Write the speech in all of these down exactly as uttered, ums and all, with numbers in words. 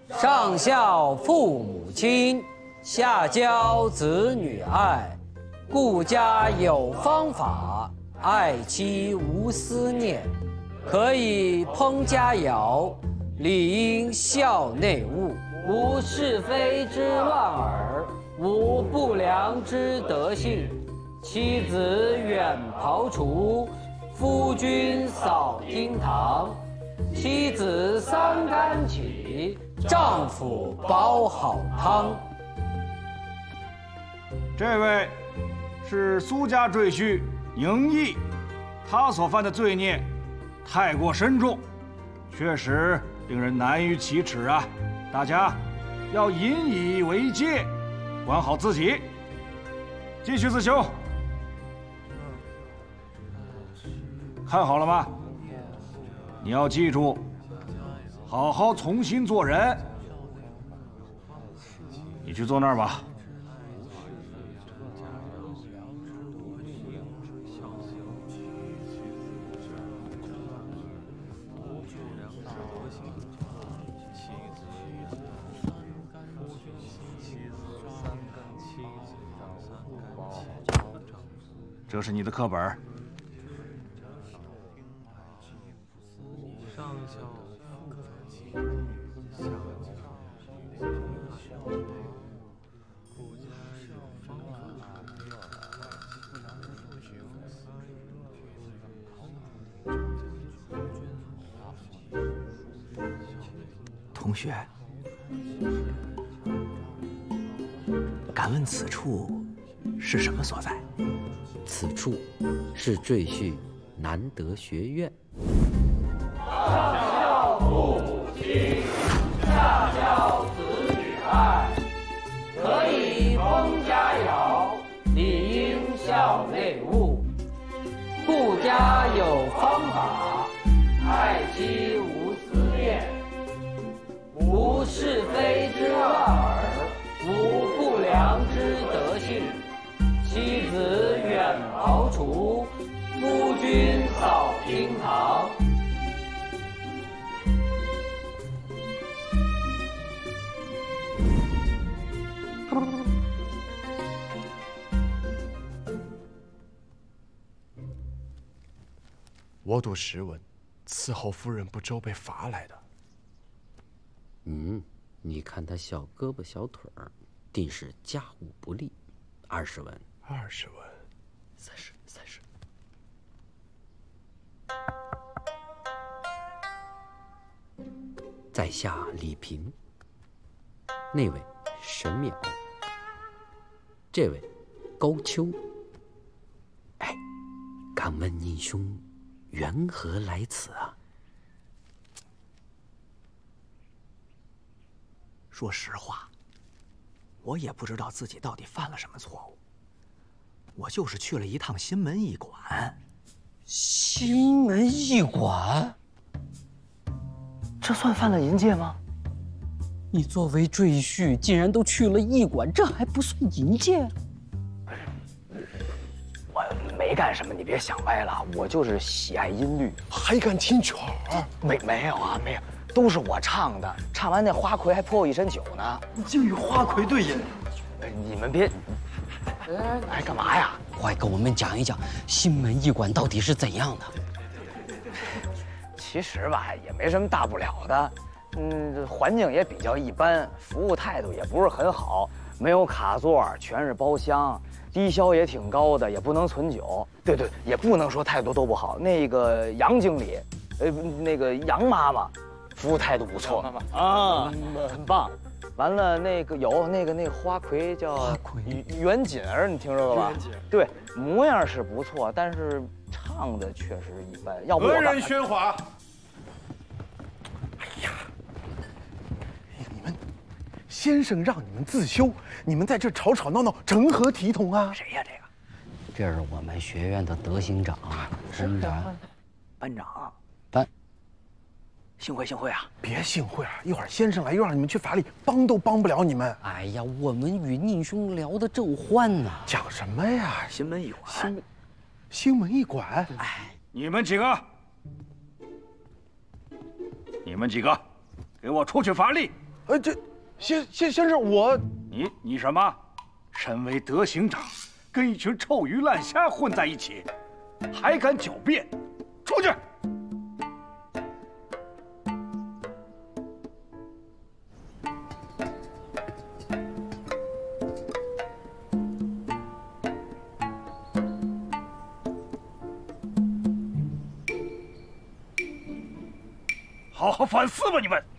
上孝父母亲，下交子女爱。顾家有方法，爱妻无思念。可以烹佳肴，理应孝内务。无是非之乱耳，无不良之德性。妻子远庖厨，夫君扫厅堂。妻子三竿起，丈夫煲好汤。 这位是苏家赘婿宁毅，他所犯的罪孽太过深重，确实令人难于启齿啊！大家要引以为戒，管好自己。继续自修。看好了吗？你要记住，好好重新做人。你去坐那儿吧。这是你的课本。 同学，敢问此处是什么所在？ 此处是赘婿难得学院。 上孝父母亲，下交子女爱。可以烹佳肴，理应孝内务。顾家有方法，爱妻无思念。无是非之乱耳，无不良之德性。妻子远庖厨，夫君扫厅堂。 我读时闻，伺候夫人不周被罚来的。 嗯，你看他小胳膊小腿儿，定是家务不力。二十文， 二十文， 三十，三十。在下李平，那位沈淼，这位高秋。哎，敢问您兄缘何来此啊？ 说实话，我也不知道自己到底犯了什么错误。我就是去了一趟新门驿馆。 新门驿馆， 这算犯了淫戒吗？ 你作为赘婿，竟然都去了驿馆，这还不算淫戒？ 我没干什么，你别想歪了。我就是喜爱音律， 还敢听曲儿？ 没没有啊，没有。都是我唱的，唱完那花魁还泼我一身酒呢。 你竟与花魁对饮？ 你们别，哎，干嘛呀？ 快给我们讲一讲新门驿馆到底是怎样的。 其实吧，也没什么大不了的，嗯，环境也比较一般，服务态度也不是很好，没有卡座，全是包厢，低消也挺高的，也不能存酒。对对，也不能说态度都不好。那个杨经理，呃，那个杨妈妈。服务态度不错啊，很棒。完了，那个有那个那个花魁叫袁锦儿，你听说过吧？对，模样是不错，但是唱的确实一般。要不我文人喧哗。哎呀，你们先生让你们自修，你们在这吵吵闹闹，成何体统啊？ 谁呀？这个？ 这是我们学院的德行长，班长。 班长。 班。 幸会幸会啊！ 别幸会了，一会儿先生来又让你们去法里，帮都帮不了你们。 哎呀，我们与宁兄聊得正欢呢。 讲什么呀？ 新门驿馆。 新新门驿馆。 哎， 你们几个，你们几个，给我出去法力！ 呃，这先先先生我， 你你什么？身为德行长，跟一群臭鱼烂虾混在一起，还敢狡辩？出去！好好反思吧，你们！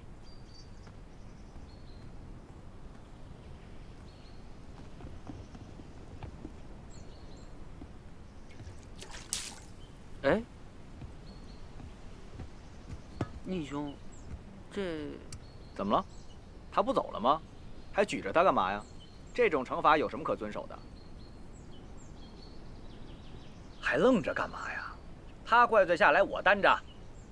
哎，宁兄，这怎么了？他不走了吗？还举着他干嘛呀？这种惩罚有什么可遵守的？还愣着干嘛呀？他怪罪下来，我担着。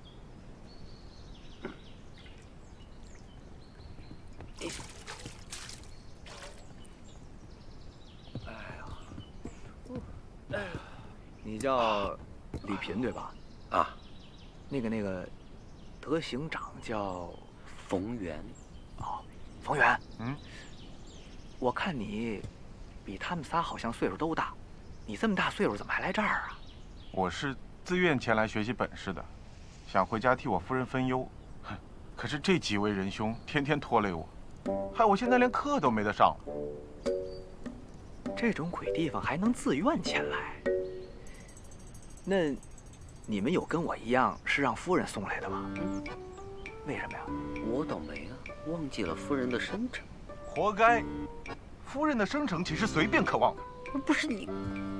哎呀，哎呀，你叫李平对吧？ 啊， 那个那个，德行长叫冯源。 哦，冯源。 嗯， 我看你比他们仨好像岁数都大，你这么大岁数怎么还来这儿啊？ 我是自愿前来学习本事的，想回家替我夫人分忧。可是这几位仁兄天天拖累我，害我现在连课都没得上了。 这种鬼地方还能自愿前来？那你们有跟我一样是让夫人送来的吗？嗯，为什么呀？ 我倒没啊，忘记了夫人的生辰。 活该！夫人的生辰岂是随便可忘的？ 不是你。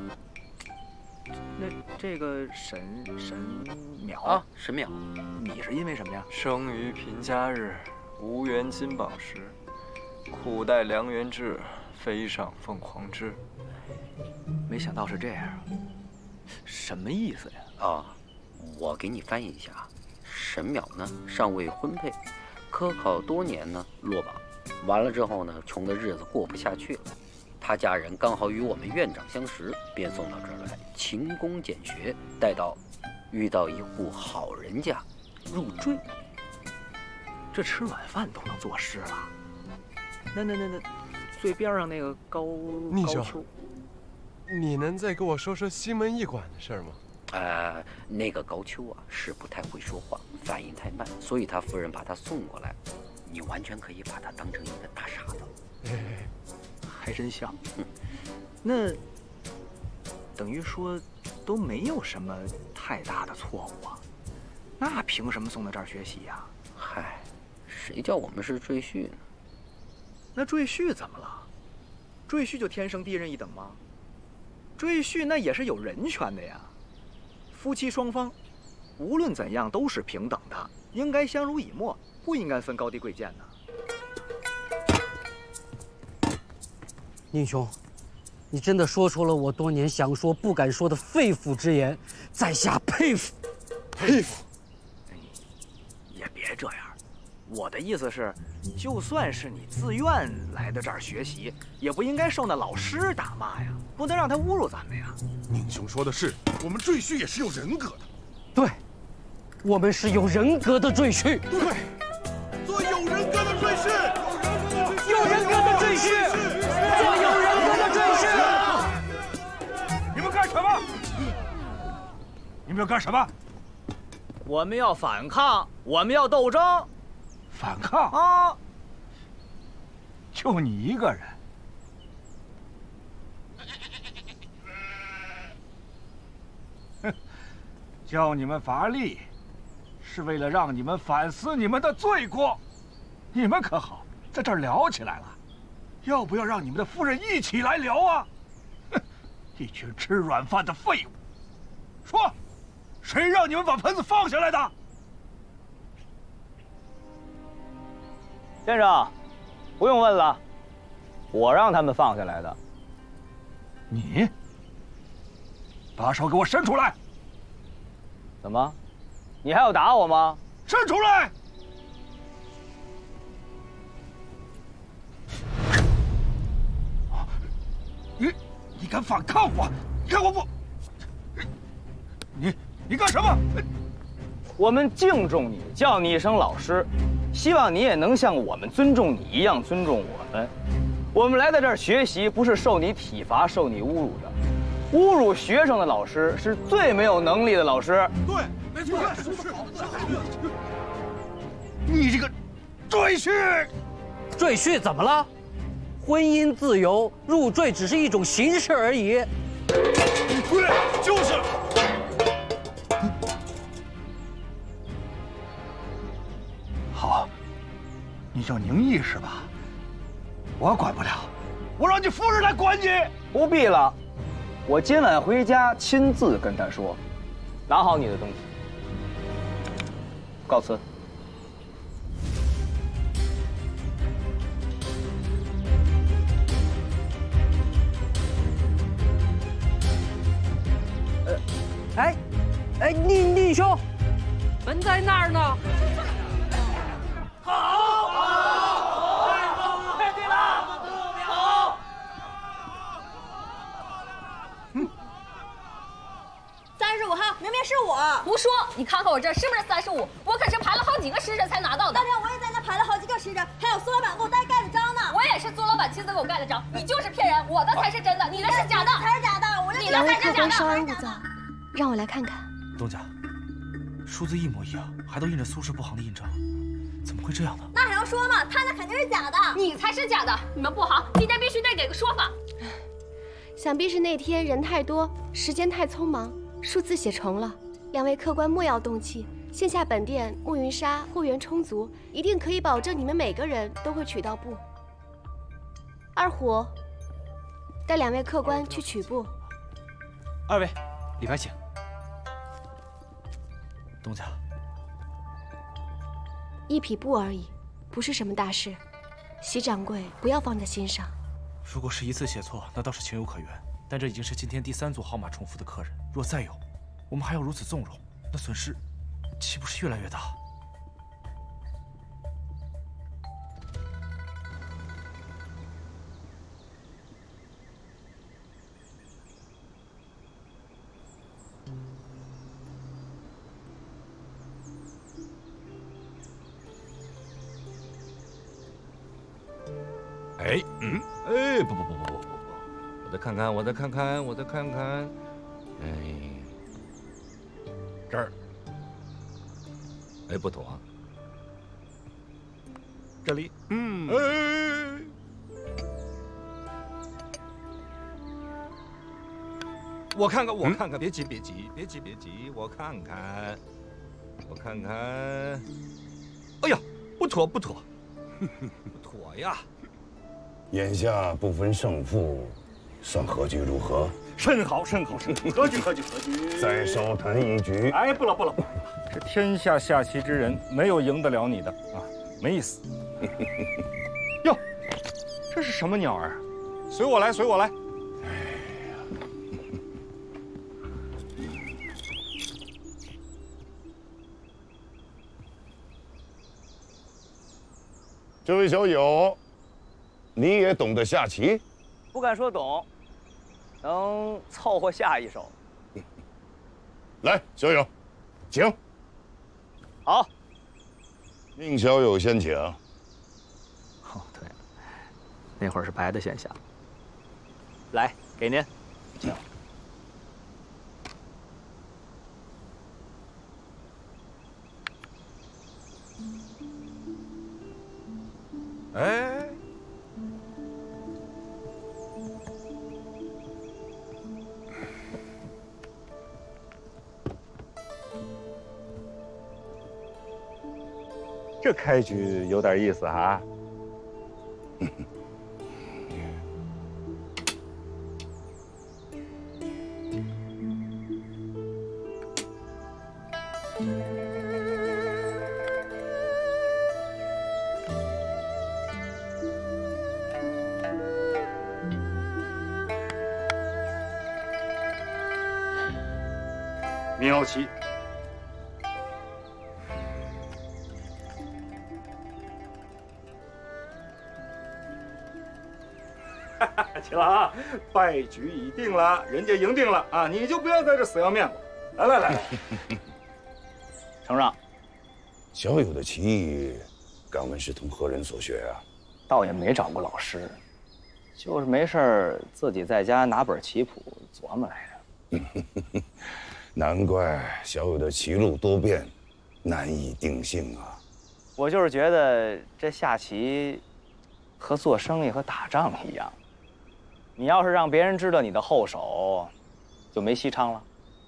那这个沈沈淼啊，沈淼， 你是因为什么呀？ 生于贫家日，无缘金榜时，苦待良缘至，飞上凤凰枝。 没想到是这样，什么意思呀？ 啊，我给你翻译一下啊。沈淼呢，尚未婚配，科考多年呢，落榜。完了之后呢，穷的日子过不下去了。他家人刚好与我们院长相识，便送到这儿来勤工俭学，待到遇到一户好人家，入赘。 这吃晚饭都能作诗了？那那那那，最边上那个高逆兄， 高秋， 你能再给我说说西门驿馆的事吗？ 呃，那个高秋啊，是不太会说话，反应太慢，所以他夫人把他送过来。你完全可以把他当成一个大傻子。 哎，还真像。嗯，那等于说都没有什么太大的错误啊？那凭什么送到这儿学习呀？ 嗨，谁叫我们是赘婿呢？ 那赘婿怎么了？赘婿就天生低人一等吗？赘婿那也是有人权的呀。夫妻双方，无论怎样都是平等的，应该相濡以沫，不应该分高低贵贱呢。 宁兄，你真的说出了我多年想说不敢说的肺腑之言，在下佩服， 佩服。也别这样，我的意思是，就算是你自愿来的这儿学习，也不应该受那老师打骂呀，不能让他侮辱咱们呀。 宁兄说的是，我们赘婿也是有人格的。 对，我们是有人格的赘婿。 对，做有人格的赘婿， 有人格的赘婿，做有人格的赘婿。 你们干什么？你们要干什么？ 我们要反抗，我们要斗争。 反抗啊！ 就你一个人？哼，教你们法力，是为了让你们反思你们的罪过。你们可好，在这儿聊起来了，要不要让你们的夫人一起来聊啊？哼，一群吃软饭的废物！说，谁让你们把盆子放下来的？ 先生，不用问了，我让他们放下来的。 你把手给我伸出来！ 怎么？你还要打我吗？ 伸出来！你你敢反抗我？你看我不……你你干什么？ 我们敬重你，叫你一声老师，希望你也能像我们尊重你一样尊重我们。我们来到这儿学习，不是受你体罚、受你侮辱的。侮辱学生的老师是最没有能力的老师。 对，没错，说得好。你这个赘婿， 赘婿怎么了？婚姻自由，入赘只是一种形式而已。 对，就是。 好，你叫宁毅是吧？我管不了，我让你夫人来管你。 不必了，我今晚回家亲自跟他说。拿好你的东西，告辞。 哎，哎，宁宁兄，门在那儿呢。 好，好，确定了，好。 嗯，三十五号明明是我。 胡说！你看看我这是不是三十五？我可是排了好几个时辰才拿到的。 当天我也在那排了好几个时辰，还有苏老板给我代盖的章呢。 我也是苏老板亲自给我盖的章，你就是骗人，我的才是真的，你的是假的。 才是假的，我这你的才是假的。 稍安勿躁。让我来看看， 东家，数字一模一样，还都印着苏氏布行的印章，怎么会这样呢？ 那还用说吗？他那肯定是假的， 你才是假的。你们布行今天必须得给个说法。 想必是那天人太多，时间太匆忙，数字写重了。两位客官莫要动气，线下本店暮云纱货源充足，一定可以保证你们每个人都会取到布。二虎，带两位客官去取布。 二位，里边请。东家， 一匹布而已，不是什么大事，席掌柜不要放在心上。 如果是一次写错，那倒是情有可原，但这已经是今天第三组号码重复的客人，若再有，我们还要如此纵容，那损失岂不是越来越大？ 哎，嗯，哎，不不不不不不不，我再看看，我再看看，我再看看，哎，这儿，哎，不妥啊，这里，嗯，哎，我看看，我看看，别急，别急，别急，别急，我看看，我看看，哎呀，不妥，不妥，不妥呀。 眼下不分胜负，算何局如何？ 甚好，甚好，甚好！何局，何局，何局？ 再稍谈一局。 哎，不了，不了，不了！这天下下棋之人，没有赢得了你的啊，没意思。哟，这是什么鸟儿？随我来，随我来。哎呀， 这位小友。你也懂得下棋？ 不敢说懂，能凑合下一手。 来，小友，请。 好。 宁小友先请。 哦，对了，那会儿是白的先下。来，给您。请。 哎。 这开局有点意思哈。妙棋。行了啊，败局已定了，人家赢定了啊，你就不要在这死要面子。来来来来， 承让。 小友的棋艺，敢问是从何人所学啊？ 倒也没找过老师，就是没事儿自己在家拿本棋谱琢磨来着。 难怪小友的棋路多变，难以定性啊。 我就是觉得这下棋和做生意和打仗一样，你要是让别人知道你的后手，就没西昌了。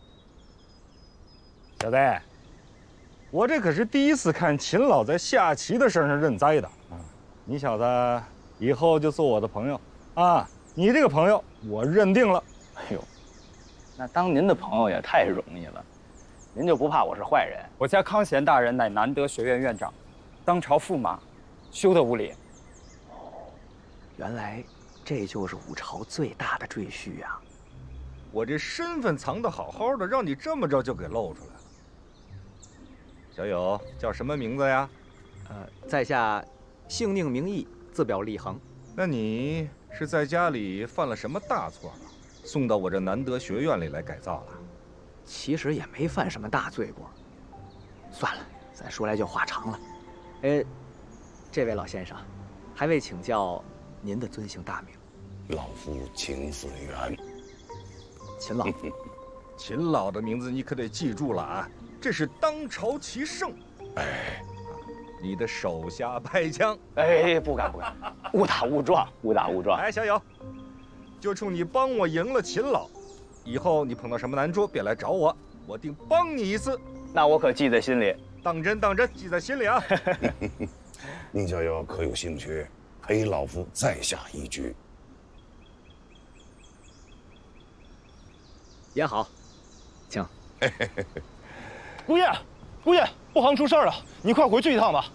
小子，我这可是第一次看秦老在下棋的事上认栽的啊！你小子以后就做我的朋友啊！你这个朋友我认定了。 哎呦，那当您的朋友也太容易了，您就不怕我是坏人？ 我家康贤大人乃南德学院院长，当朝驸马，休得无礼。 原来这就是武朝最大的赘婿呀！ 我这身份藏得好好的，让你这么着就给露出来了。小友叫什么名字呀？ 呃，在下姓宁名义，字表立恒。 那你是在家里犯了什么大错了，送到我这南德学院里来改造了？ 其实也没犯什么大罪过。算了，咱说来就话长了。呃，这位老先生，还未请教您的尊姓大名？ 老夫秦思源。 秦老， 秦老的名字你可得记住了啊！这是当朝棋圣。 哎， 你的手下败将。 哎，不敢不敢，误打误撞，误打误撞。 哎，小友，就冲你帮我赢了秦老，以后你碰到什么难处，别来找我，我定帮你一次。 那我可记在心里。 当真当真，记在心里啊！ 宁小友可有兴趣陪老夫再下一局？ 也好，请。 姑爷，姑爷，不行出事儿了，你快回去一趟吧。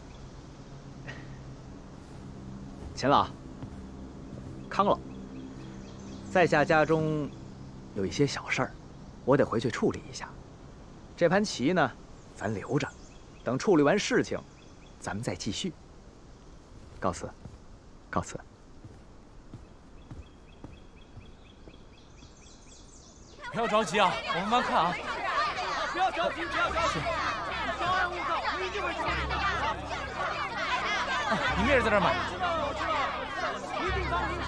秦老，康老，在下家中有一些小事儿，我得回去处理一下。这盘棋呢，咱留着，等处理完事情，咱们再继续。告辞，告辞。 不要着急啊，我慢慢看啊。 不要着急，不要着急。稍安勿躁，我一定会处理的。 啊，你们也是在这儿买？ 一定放心。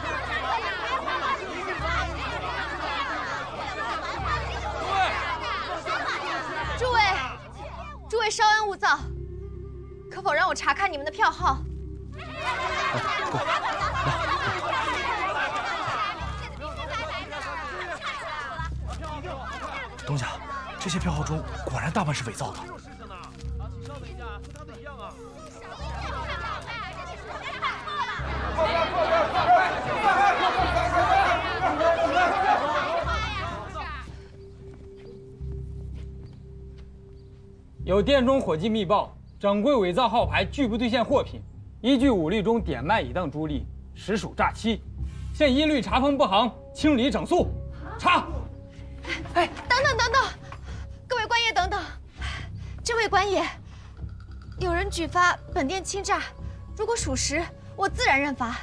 诸位，诸位稍安勿躁，可否让我查看你们的票号？ 东家，这些票号中果然大半是伪造的。 稍等一下，和他们一样啊。 有店中伙计密报，掌柜伪造号牌，拒不兑现货品，依据武律中典卖已当朱例，实属诈欺，现一律查封不行，清理整肃。查。 哎，等等等等，各位官爷等等，这位官爷，有人举发本店欺诈，如果属实，我自然认罚。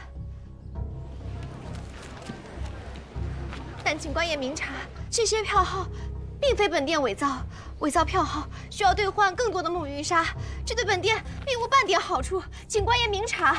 但请官爷明察，这些票号并非本店伪造，伪造票号需要兑换更多的暮云纱，这对本店并无半点好处，请官爷明察。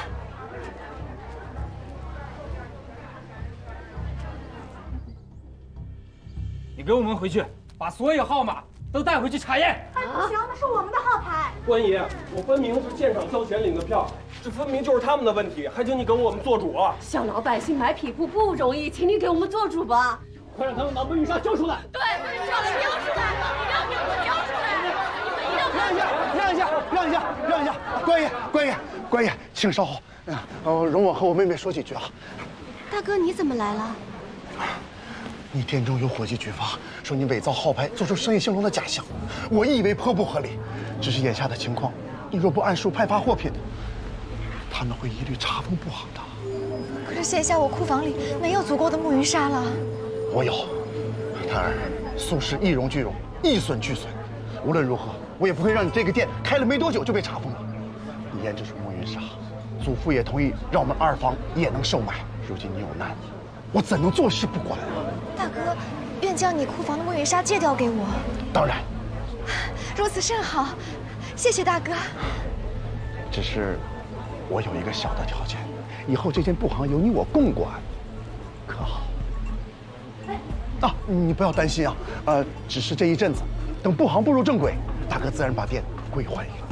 你给我们回去，把所有号码都带回去查验。 哎，不行，那是我们的号牌。 官爷，我分明是现场交钱领的票，这分明就是他们的问题，还请你给我们做主啊！ 小老百姓买匹布不容易，请你给我们做主吧。 快让他们把暮云纱交出来！ 对，让他交出来，不要给我们交出来！ 让一下，让一下，让一下，让一下！官爷，官爷，官爷，请稍后。呃，容我和我妹妹说几句啊。 大哥，你怎么来了？ 你店中有伙计举发，说你伪造号牌，做出生意兴隆的假象，我以为颇不合理。只是眼下的情况，你若不按数派发货品，他们会一律查封不行的。 可是现下我库房里没有足够的暮云纱了。 我有，叹儿，素食一荣俱荣，一损俱损。无论如何，我也不会让你这个店开了没多久就被查封了。你研制出暮云纱，祖父也同意让我们二房也能售卖。如今你有难，我怎能坐视不管啊？ 大哥，愿将你库房的暮云纱借调给我。 当然。 如此甚好， 谢谢大哥。 只是我有一个小的条件，以后这间布行由你我共管，可好？啊，你不要担心啊，呃，只是这一阵子，等布行步入正轨，大哥自然把店归还你了。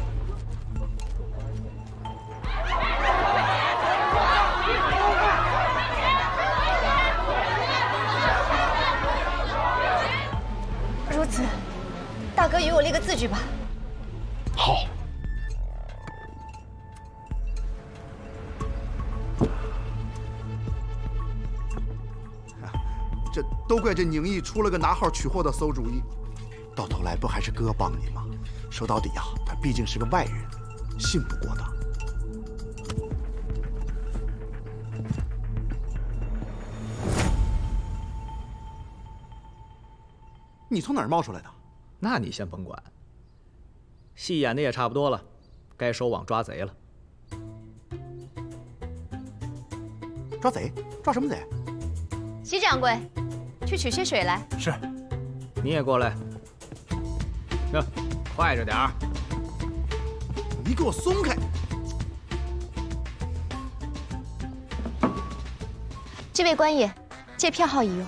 如此，大哥与我立个字据吧。 好。 这都怪这宁毅出了个拿号取货的馊主意，到头来不还是哥帮你吗？说到底呀、啊，他毕竟是个外人，信不过他。你从哪儿冒出来的？ 那你先甭管。戏演的也差不多了，该收网抓贼了。 抓贼？抓什么贼？ 席掌柜，去取些水来。 是。你也过来。行，快着点儿。 你给我松开！ 这位官爷，借票号一用。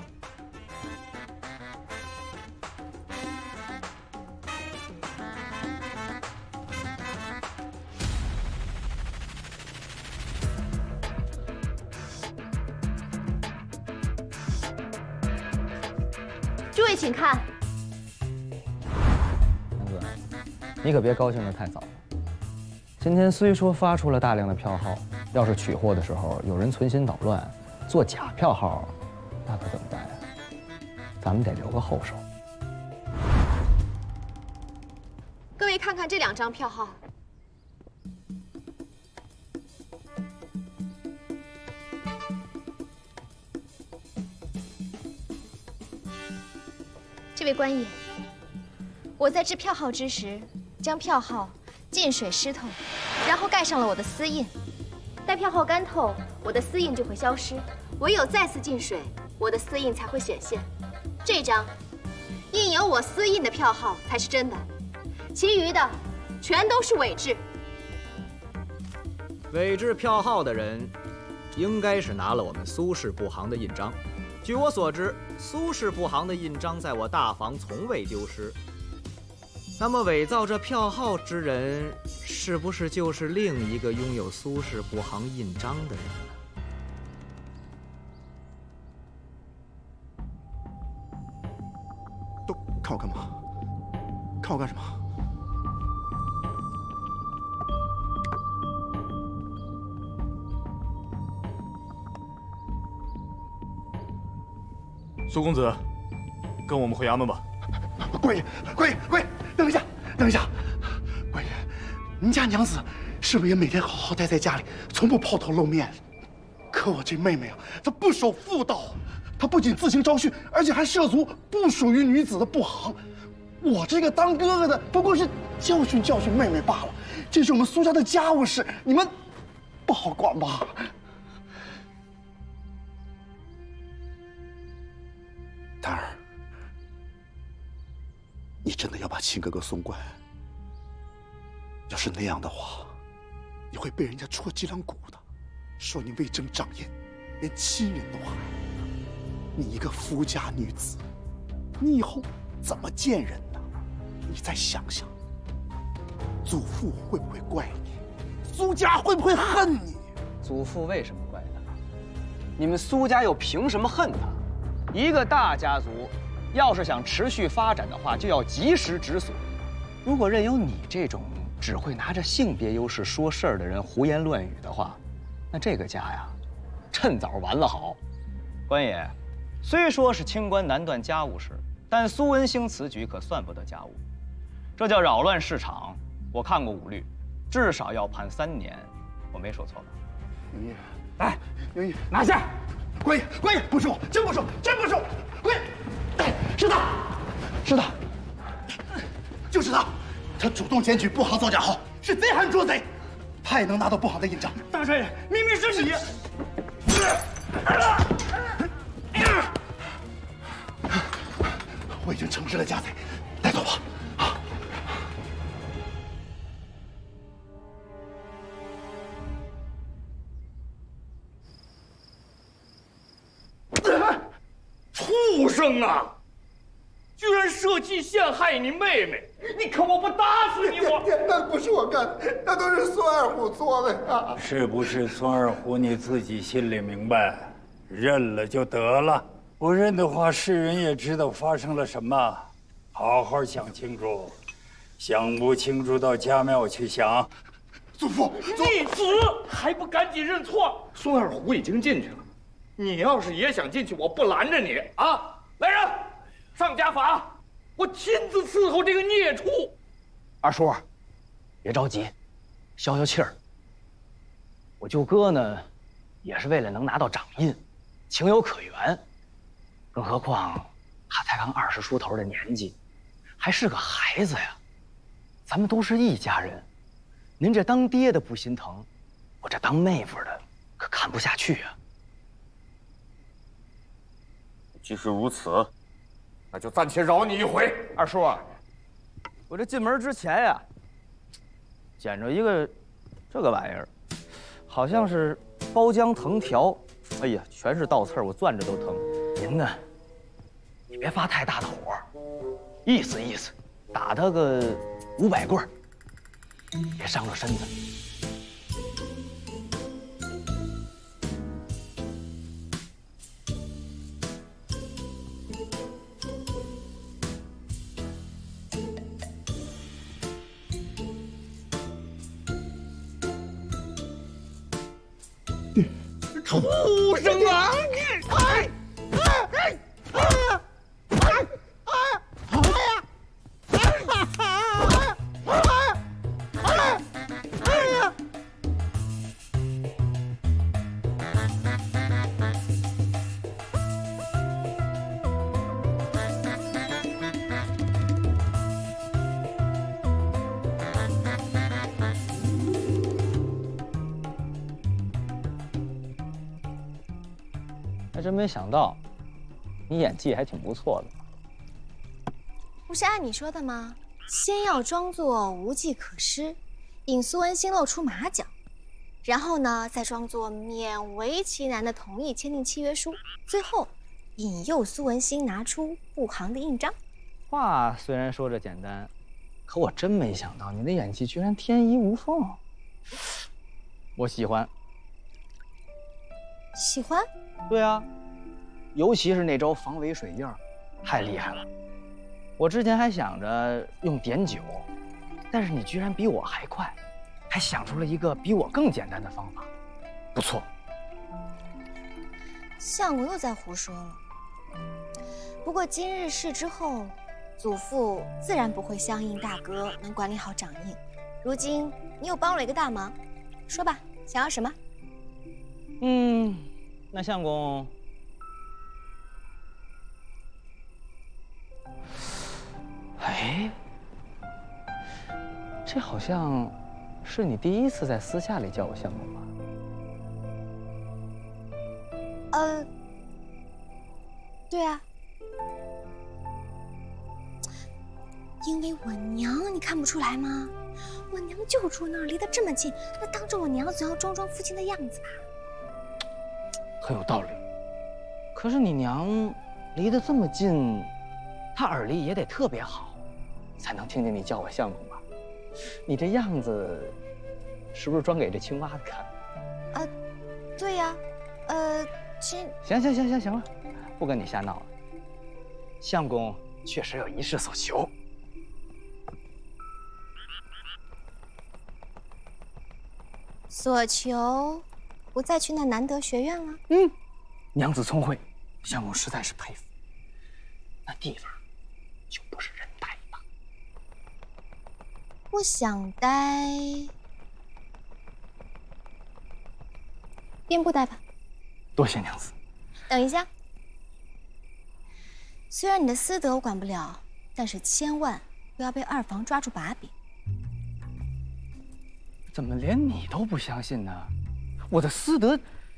诸位请看， 杨子，你可别高兴得太早。今天虽说发出了大量的票号，要是取货的时候有人存心捣乱，做假票号，那可怎么办呀？咱们得留个后手。 各位看看这两张票号。 这位官爷，我在制票号之时，将票号浸水湿透，然后盖上了我的丝印。待票号干透，我的丝印就会消失。唯有再次浸水，我的丝印才会显现。这张印有我丝印的票号才是真的，其余的全都是伪制。 伪制票号的人，应该是拿了我们苏氏布行的印章。 据我所知，苏氏布行的印章在我大房从未丢失。那么，伪造这票号之人，是不是就是另一个拥有苏氏布行印章的人呢？ 都看我干嘛？看我干什么？ 苏公子，跟我们回衙门吧。 官爷，官爷，官爷，等一下，等一下，官爷，您家娘子是不是也每天好好待在家里，从不抛头露面？可我这妹妹啊，她不守妇道，她不仅自行招婿，而且还涉足不属于女子的布行。我这个当哥哥的，不过是教训教训妹妹罢了。这是我们苏家的家务事，你们不好管吧？ 丹儿，你真的要把亲哥哥送官？要是那样的话，你会被人家戳脊梁骨的，说你为争长宴，连亲人都害。你一个夫家女子，你以后怎么见人呢？你再想想，祖父会不会怪你？苏家会不会恨你？ 祖父为什么怪他？你们苏家又凭什么恨他？ 一个大家族，要是想持续发展的话，就要及时止损。如果任由你这种只会拿着性别优势说事儿的人胡言乱语的话，那这个家呀，趁早完了好。官爷，虽说是清官难断家务事，但苏文兴此举可算不得家务，这叫扰乱市场。我看过五律，至少要判三年，我没说错吧？ 宁毅， 来， 宁毅， 拿下！ 官爷，官爷，不是我，真不是我，真不是我，官爷，哎，是他，是他，就是他，他主动检举布行造假号，是贼喊捉贼，他也能拿到布行的印章。 大少爷，明明是你！ 我已经惩治了家贼，带走吧。啊！ 生啊！居然设计陷害你妹妹！你看我不打死你！我那不是我干的，那都是孙二虎做的呀！ 是不是孙二虎你自己心里明白，认了就得了。不认的话，世人也知道发生了什么。好好想清楚，想不清楚到家庙去想。 祖父， 你死还不赶紧认错！孙二虎已经进去了，你要是也想进去，我不拦着你啊！来人，上家法，我亲自伺候这个孽畜。 二叔，别着急，消消气儿。我舅哥呢，也是为了能拿到掌印，情有可原。更何况他才刚二十出头的年纪，还是个孩子呀。咱们都是一家人。您这当爹的不心疼，我这当妹夫的可看不下去啊。 既是如此，那就暂且饶你一回。 二叔，我这进门之前呀，捡着一个这个玩意儿，好像是包浆藤条。哎呀，全是倒刺儿，我攥着都疼。您呢，你别发太大的火，意思意思，打他个五百棍儿。别伤了身子。 畜生啊！哎哎哎哎呀！哎哎哎呀！ 还真没想到，你演技还挺不错的。 不是按你说的吗？先要装作无计可施，引苏文兴露出马脚，然后呢，再装作勉为其难的同意签订契约书，最后引诱苏文兴拿出护航的印章。 话虽然说着简单，可我真没想到你的演技居然天衣无缝。我喜欢。 喜欢？ 对啊，尤其是那招防伪水印，太厉害了。我之前还想着用碘酒，但是你居然比我还快，还想出了一个比我更简单的方法，不错。 相公又在胡说了。不过今日事之后，祖父自然不会相信大哥能管理好掌印。如今你又帮了我一个大忙，说吧，想要什么？ 嗯，那相公，哎，这好像是你第一次在私下里叫我相公吧？ 呃，对啊，因为我娘，你看不出来吗？我娘就住那儿，离得这么近，那当着我娘总要装装父亲的样子吧？ 很有道理。可是你娘离得这么近，她耳力也得特别好，才能听见你叫我相公吧？你这样子，是不是装给这青蛙的看？ 啊，对呀，呃，其实…… 行行行行行了，不跟你瞎闹了。相公确实有一事所求。 所求，不再去那南德学院了。 嗯，娘子聪慧，相公实在是佩服。那地方就不是人待吧？ 不想待，便不待吧。 多谢娘子。 等一下，虽然你的私德我管不了，但是千万不要被二房抓住把柄。 怎么连你都不相信呢？我的私德，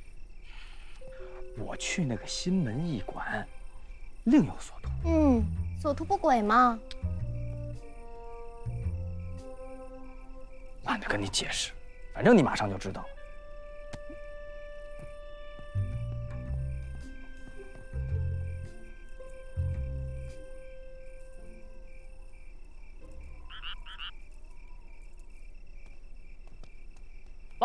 我去那个新门驿馆，另有所图。 嗯，所图不轨嘛。 懒得跟你解释，反正你马上就知道。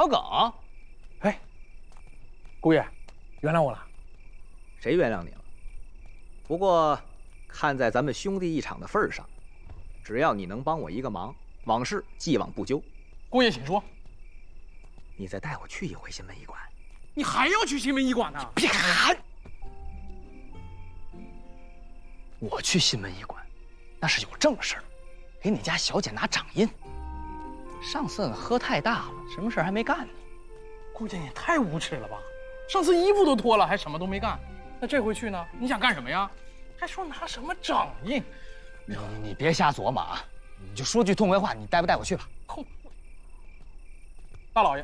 老耿， 哎，姑爷，原谅我了。 谁原谅你了？不过，看在咱们兄弟一场的份上，只要你能帮我一个忙，往事既往不咎。 姑爷，请说。 你再带我去一回新闻医馆。 你还要去新闻医馆呢？ 别喊！我去新闻医馆，那是有正事儿，给你家小姐拿掌印。上次喝太大了，什么事还没干呢。 姑爷，你太无耻了吧！上次衣服都脱了，还什么都没干。那这回去呢？你想干什么呀？还说拿什么掌印？ 你你你别瞎琢磨啊！你就说句痛快话，你带不带我去吧？ 痛。大老爷。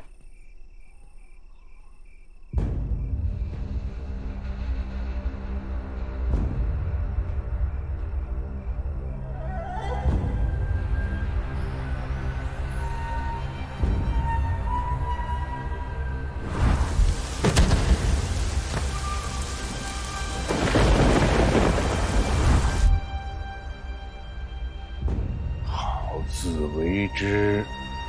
自为之。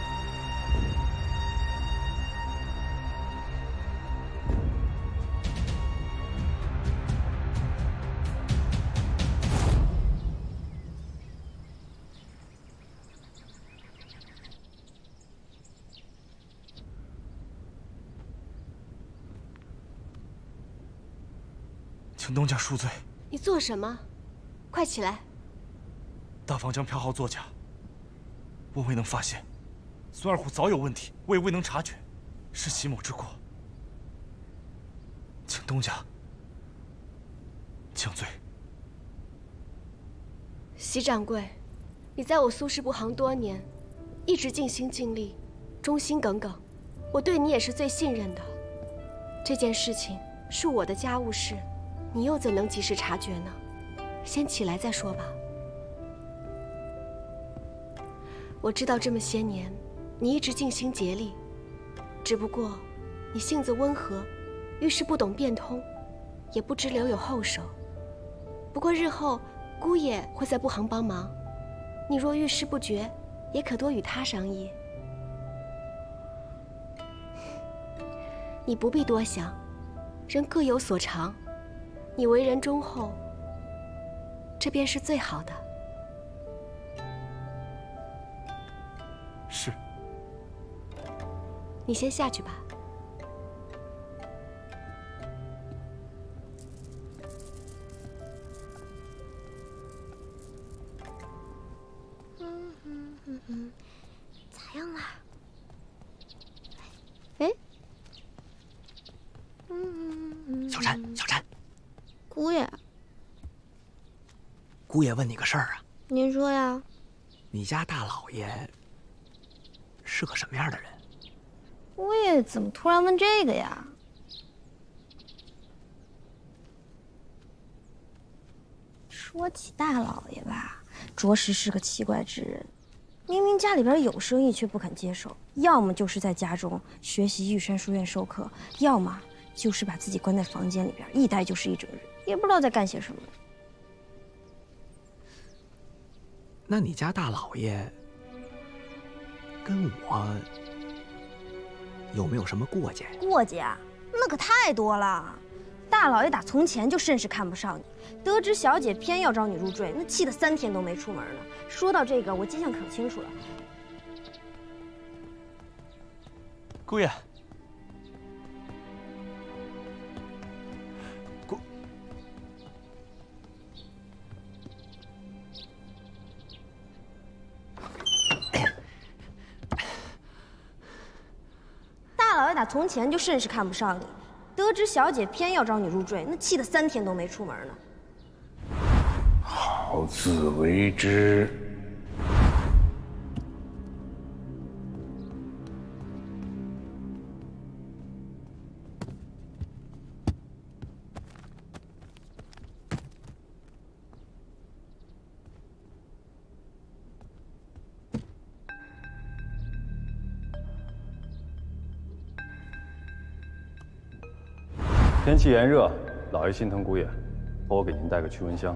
请东家恕罪。 你做什么？快起来！ 大房将票号作假。我未能发现，孙二虎早有问题，我也未能察觉，是席某之过，请东家降罪。 席掌柜，你在我苏氏部行多年，一直尽心尽力，忠心耿耿，我对你也是最信任的。这件事情是我的家务事，你又怎能及时察觉呢？先起来再说吧。我知道这么些年，你一直尽心竭力，只不过你性子温和，遇事不懂变通，也不知留有后手。不过日后姑爷会在部行帮忙，你若遇事不决，也可多与他商议。你不必多想，人各有所长，你为人忠厚，这便是最好的。 是。 你先下去吧。 嗯嗯嗯嗯，咋样了？哎，嗯嗯。 小婵，小婵， 姑爷， 姑爷问你个事儿啊。 您说呀。 你家大老爷是个什么样的人？ 姑爷怎么突然问这个呀？说起大老爷吧，着实是个奇怪之人。明明家里边有生意，却不肯接手；要么就是在家中学习玉山书院授课，要么就是把自己关在房间里边，一待就是一整日，也不知道在干些什么。 那你家大老爷跟我有没有什么过节？ 过节啊，那可太多了。大老爷打从前就甚是看不上你，得知小姐偏要招你入赘，那气得三天都没出门呢。说到这个，我迹象可清楚了。 姑爷，姑， 大老爷打从前就甚是看不上你，得知小姐偏要招你入赘，那气得三天都没出门呢。 好自为之。 天气炎热，老爷心疼姑爷，托我给您带个驱蚊香。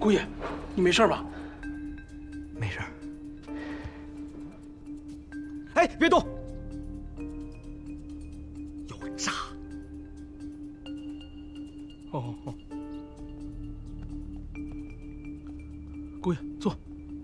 姑爷，你没事吧？ 没事。 哎，别动！ 有诈！ 哦哦。姑爷，坐。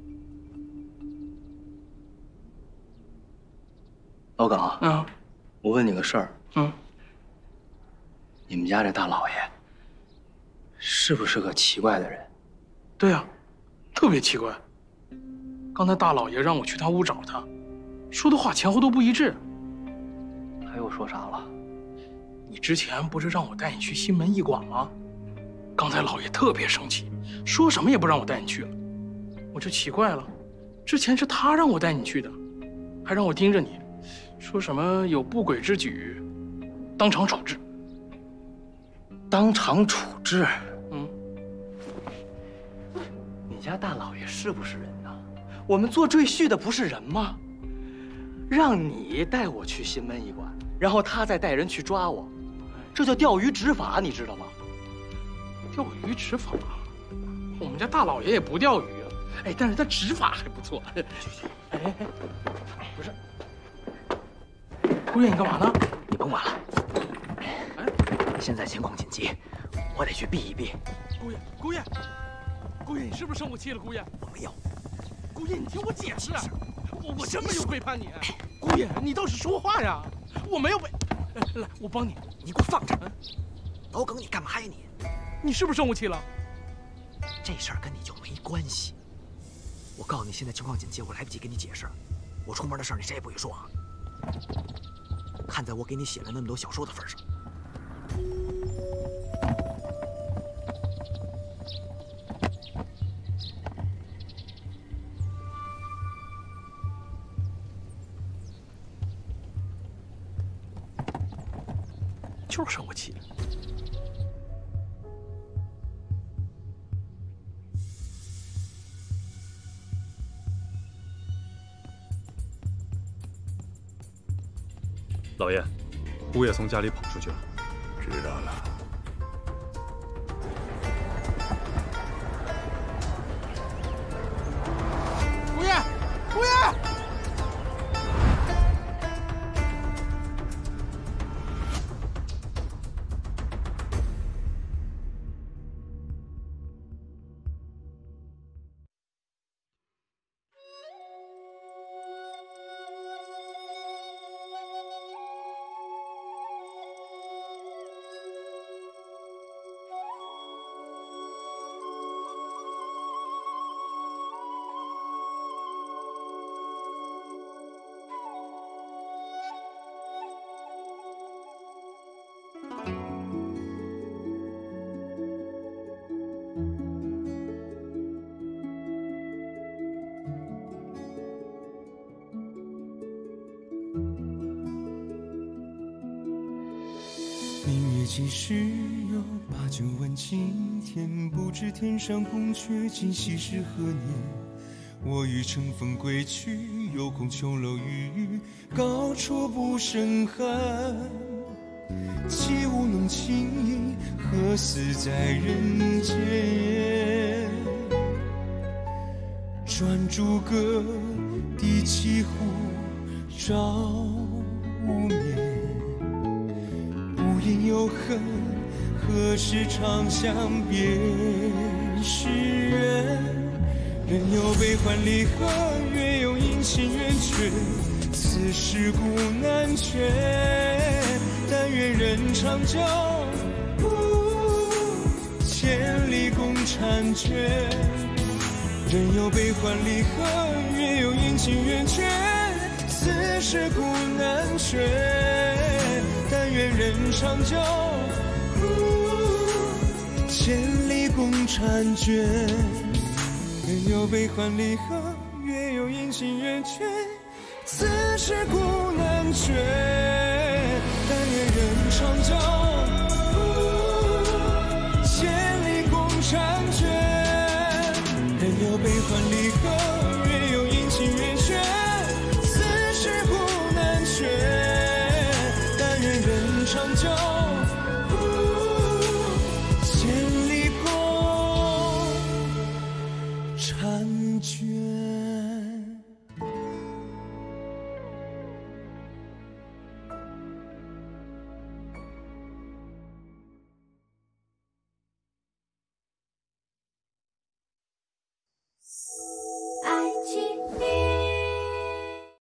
老耿， 嗯， 我问你个事儿。 嗯。 你们家这大老爷是不是个奇怪的人？ 对呀，特别奇怪。刚才大老爷让我去他屋找他，说的话前后都不一致。 还又说啥了？ 你之前不是让我带你去新门驿馆吗？刚才老爷特别生气，说什么也不让我带你去了。我就奇怪了，之前是他让我带你去的，还让我盯着你，说什么有不轨之举，当场处置。 当场处置？ 嗯。 你家大老爷是不是人呢？我们做赘婿的不是人吗？让你带我去新门驿馆，然后他再带人去抓我，这叫钓鱼执法，你知道吗？ 钓鱼执法？我们家大老爷也不钓鱼啊，哎，但是他执法还不错。哎哎哎，不是，姑爷你干嘛呢？ 你甭管了。哎，现在情况紧急，我得去避一避。 姑爷，姑爷，姑爷，你是不是生我气了？姑爷， 我没有。 姑爷，你听我解释，我我真没有背叛你。姑爷，你倒是说话呀！我没有背，来，我帮你。 你给我放着！老耿，你干嘛呀你？ 你是不是生我气了？ 这事儿跟你就没关系。我告诉你，现在情况紧急，我来不及跟你解释。我出门的事儿你谁也不许说啊！看在我给你写了那么多小说的份上。 就是生我气。 老爷，姑爷从家里跑出去了。 知道了。 姑爷，姑爷！ 几时有把酒问青天？不知天上宫阙，今夕是何年？我欲乘风归去，又恐琼楼玉宇，高处不胜寒。起舞弄清影，何似在人间？转朱阁，低绮户，照无眠。因有恨，何时长向别时圆？人有悲欢离合，月有阴晴圆缺，此事古难全。但愿人长久，千里共婵娟。人有悲欢离合，月有阴晴圆缺，此事古难全。但愿人长久，千里共婵娟。人有悲欢离合，月有阴晴圆缺，此事古难全。但愿人长久，千里共婵娟。人有悲欢离合，月有阴晴圆缺，此事古难全。但愿人长久。